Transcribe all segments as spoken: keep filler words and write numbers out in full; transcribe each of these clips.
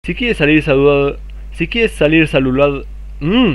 Si quieres salir saludado... Si quieres salir saludado... Mmm...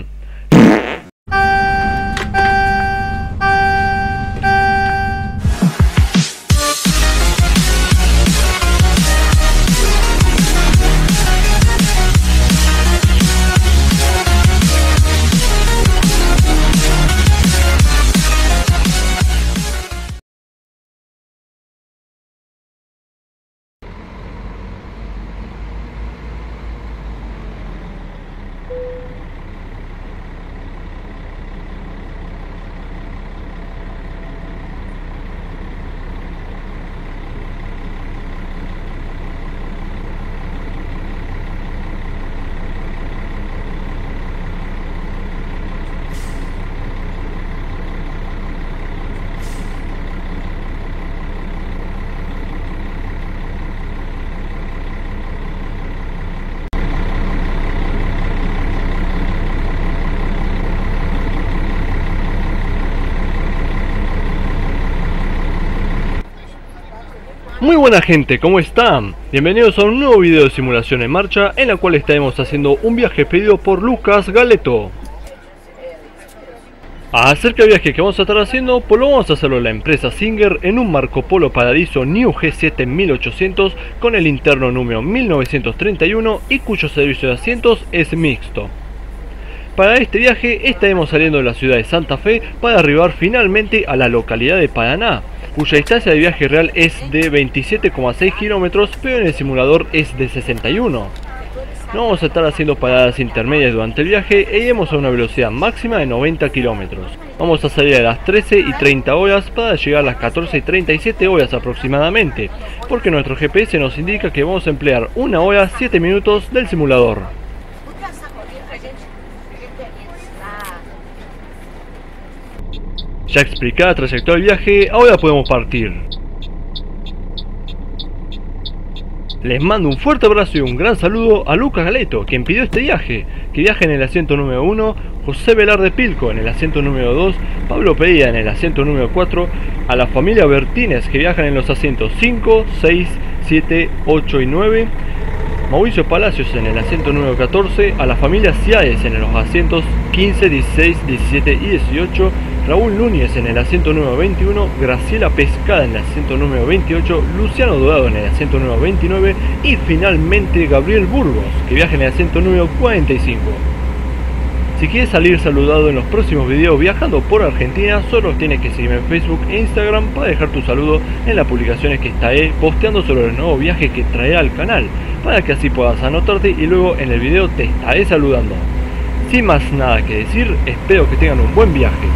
Muy buena gente, ¿cómo están? Bienvenidos a un nuevo video de simulación en marcha, en la cual estaremos haciendo un viaje pedido por Lucas Galeto. Acerca del viaje que vamos a estar haciendo, pues lo vamos a hacerlo en la empresa Singer en un Marco Polo Paradiso New G siete mil ochocientos con el interno número mil novecientos treinta y uno y cuyo servicio de asientos es mixto. Para este viaje estaremos saliendo de la ciudad de Santa Fe para arribar finalmente a la localidad de Paraná, cuya distancia de viaje real es de veintisiete coma seis kilómetros, pero en el simulador es de sesenta y uno. No vamos a estar haciendo paradas intermedias durante el viaje e iremos a una velocidad máxima de noventa kilómetros. Vamos a salir a las trece y treinta horas para llegar a las catorce y treinta y siete horas aproximadamente, porque nuestro G P S nos indica que vamos a emplear una hora siete minutos del simulador. Ya explicada la trayectoria del viaje, ahora podemos partir. Les mando un fuerte abrazo y un gran saludo a Lucas Galeto, quien pidió este viaje, que viaja en el asiento número uno, José Velarde Pilco en el asiento número dos, Pablo Pereira en el asiento número cuatro, a la familia Bertínez que viajan en los asientos cinco, seis, siete, ocho y nueve, Mauricio Palacios en el asiento número catorce, a la familia Ciades en los asientos quince, dieciséis, diecisiete y dieciocho, Raúl Núñez en el asiento número veintiuno, Graciela Pescada en el asiento número veintiocho, Luciano Dorado en el asiento número veintinueve y finalmente Gabriel Burgos, que viaja en el asiento número cuarenta y cinco. Si quieres salir saludado en los próximos videos viajando por Argentina, solo tienes que seguirme en Facebook e Instagram para dejar tu saludo en las publicaciones que estaré posteando sobre los nuevos viajes que traeré al canal, para que así puedas anotarte y luego en el video te estaré saludando. Sin más nada que decir, espero que tengan un buen viaje.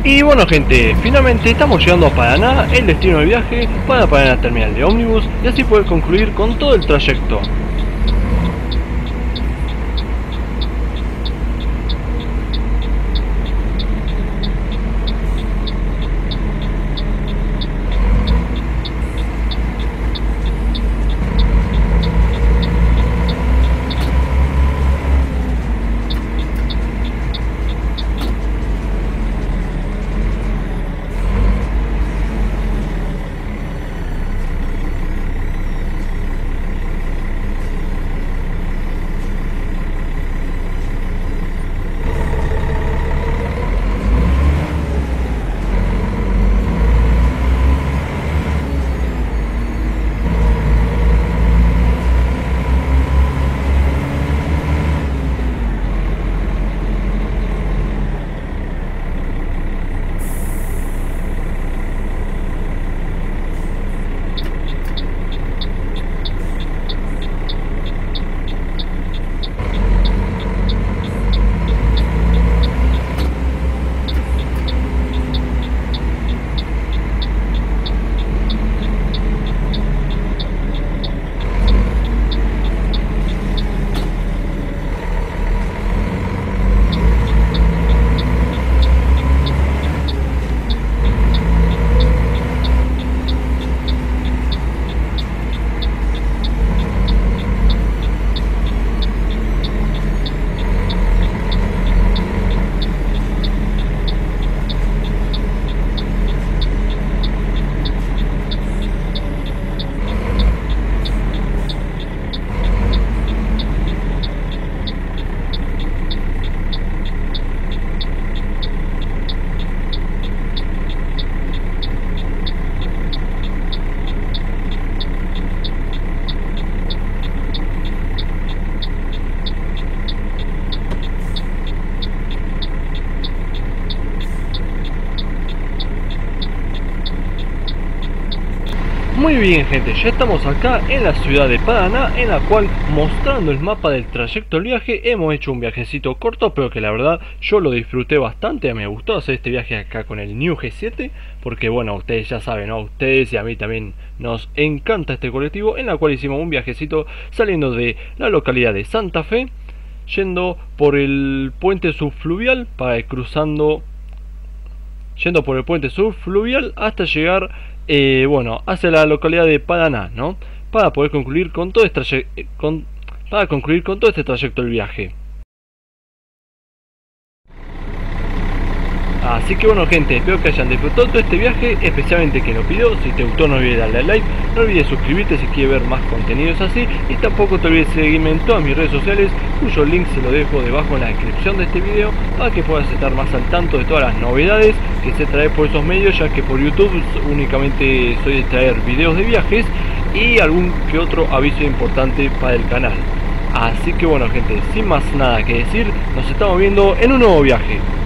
Y bueno gente, finalmente estamos llegando a Paraná, el destino del viaje, para parar en la terminal de ómnibus y así poder concluir con todo el trayecto. Muy bien gente, ya estamos acá en la ciudad de Paraná, en la cual, mostrando el mapa del trayecto del viaje, hemos hecho un viajecito corto, pero que la verdad yo lo disfruté bastante. Me gustó hacer este viaje acá con el New G siete, porque bueno, ustedes ya saben, ¿no? Ustedes y a mí también nos encanta este colectivo, en la cual hicimos un viajecito saliendo de la localidad de Santa Fe, yendo por el puente subfluvial, para ir cruzando, yendo por el puente subfluvial hasta llegar Eh, bueno, hacia la localidad de Paraná, ¿no? Para poder concluir con todo este con, para concluir con todo este trayecto del viaje. Así que bueno gente, espero que hayan disfrutado todo este viaje, especialmente que lo pidió. Si te gustó no olvides darle a like, no olvides suscribirte si quieres ver más contenidos así, y tampoco te olvides seguirme en todas mis redes sociales, cuyo link se lo dejo debajo en la descripción de este video, para que puedas estar más al tanto de todas las novedades que se trae por esos medios, ya que por YouTube únicamente soy de traer videos de viajes y algún que otro aviso importante para el canal. Así que bueno gente, sin más nada que decir, nos estamos viendo en un nuevo viaje.